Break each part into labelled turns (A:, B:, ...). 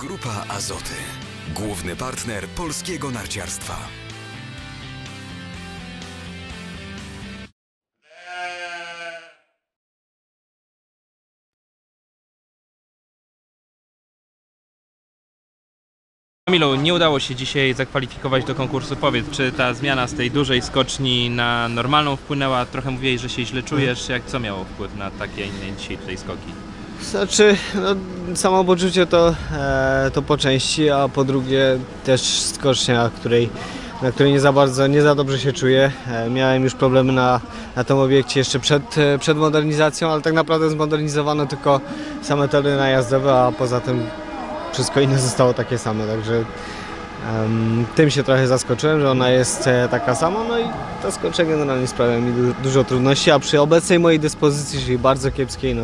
A: Grupa Azoty. Główny partner polskiego narciarstwa.
B: Kamilu, nie udało się dzisiaj zakwalifikować do konkursu. Powiedz, czy ta zmiana z tej dużej skoczni na normalną wpłynęła? Trochę mówiłeś, że się źle czujesz. Co miało wpływ na takie inne dzisiaj tutaj skoki?
C: Znaczy, samopoczucie to po części, a po drugie też skocznia, na której nie za dobrze się czuję. Miałem już problemy na tym obiekcie jeszcze przed modernizacją, ale tak naprawdę zmodernizowano tylko same tory najazdowe, a poza tym wszystko inne zostało takie same, także tym się trochę zaskoczyłem, że ona jest taka sama, no i to skoczenie generalnie sprawia mi dużo trudności, a przy obecnej mojej dyspozycji, czyli bardzo kiepskiej,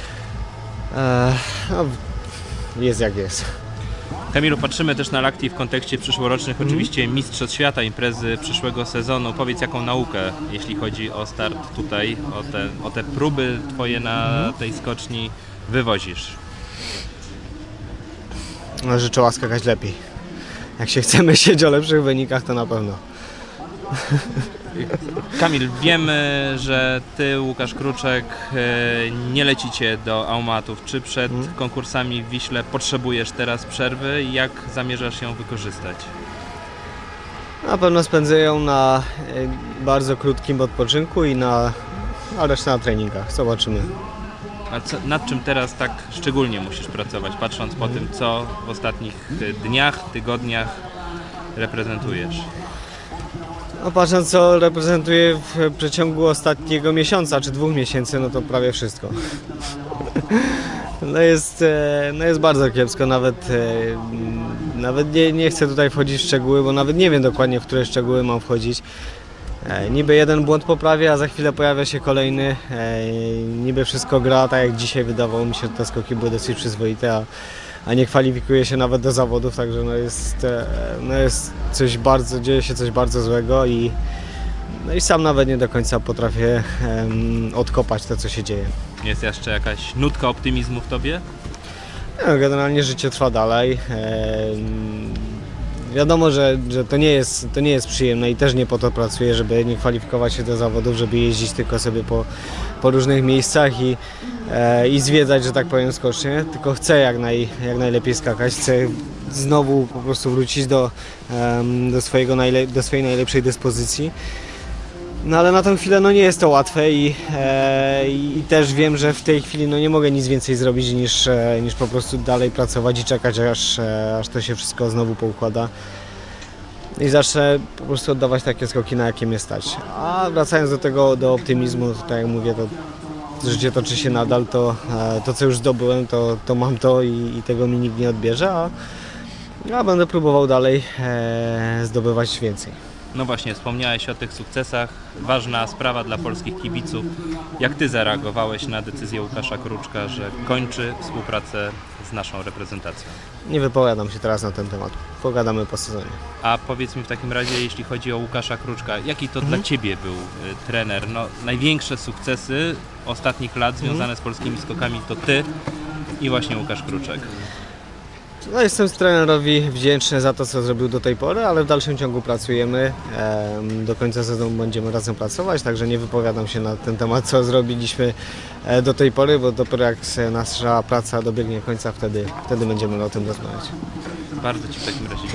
C: jest jak jest.
B: Kamilu, patrzymy też na Lacti w kontekście przyszłorocznych, oczywiście Mistrzostw Świata, imprezy przyszłego sezonu. Powiedz, jaką naukę, jeśli chodzi o start tutaj, o te próby twoje na tej skoczni wywozisz?
C: Że trzeba skakać lepiej. Jak się chce myśleć o lepszych wynikach, to na pewno.
B: Kamil, wiemy, że ty, Łukasz Kruczek, nie lecicie do Aumatów. Czy przed konkursami w Wiśle potrzebujesz teraz przerwy i jak zamierzasz ją wykorzystać?
C: Na pewno spędzę ją na bardzo krótkim odpoczynku i a resztę na treningach. Zobaczymy.
B: A nad czym teraz tak szczególnie musisz pracować, patrząc po tym, co w ostatnich dniach, tygodniach reprezentujesz?
C: Patrząc, co reprezentuję w przeciągu ostatniego miesiąca czy 2 miesięcy, no to prawie wszystko. Jest bardzo kiepsko, nawet nie chcę tutaj wchodzić w szczegóły, bo nawet nie wiem dokładnie, w które szczegóły mam wchodzić. Niby jeden błąd poprawię, a za chwilę pojawia się kolejny. Niby wszystko gra, tak jak dzisiaj wydawało mi się, że te skoki były dosyć przyzwoite, a nie kwalifikuje się nawet do zawodów, także dzieje się coś bardzo złego i sam nawet nie do końca potrafię odkopać to, co się dzieje.
B: Jest jeszcze jakaś nutka optymizmu w tobie?
C: Generalnie życie trwa dalej. Wiadomo, że to nie jest przyjemne i też nie po to pracuję, żeby nie kwalifikować się do zawodów, żeby jeździć tylko sobie po różnych miejscach i zwiedzać, że tak powiem, skocznie, tylko chcę jak najlepiej skakać, chcę znowu po prostu wrócić do swojej najlepszej dyspozycji. No ale na tę chwilę nie jest to łatwe i też wiem, że w tej chwili nie mogę nic więcej zrobić niż po prostu dalej pracować i czekać, aż to się wszystko znowu poukłada i zacznę po prostu oddawać takie skoki, na jakie mnie stać. A wracając do optymizmu, to tak jak mówię, to życie toczy się nadal, to co już zdobyłem, to mam to i tego mi nikt nie odbierze, a będę próbował dalej zdobywać więcej.
B: No właśnie, wspomniałeś o tych sukcesach. Ważna sprawa dla polskich kibiców. Jak ty zareagowałeś na decyzję Łukasza Kruczka, że kończy współpracę z naszą reprezentacją?
C: Nie wypowiadam się teraz na ten temat. Pogadamy po sezonie.
B: A powiedz mi w takim razie, jeśli chodzi o Łukasza Kruczka, jaki to dla ciebie był trener? Największe sukcesy ostatnich lat związane z polskimi skokami to ty i właśnie Łukasz Kruczek.
C: Jestem trenerowi wdzięczny za to, co zrobił do tej pory, ale w dalszym ciągu pracujemy. Do końca sezonu będziemy razem pracować, także nie wypowiadam się na ten temat, co zrobiliśmy do tej pory, bo dopiero jak nasza praca dobiegnie końca, wtedy będziemy o tym rozmawiać.
B: Bardzo ci w takim razie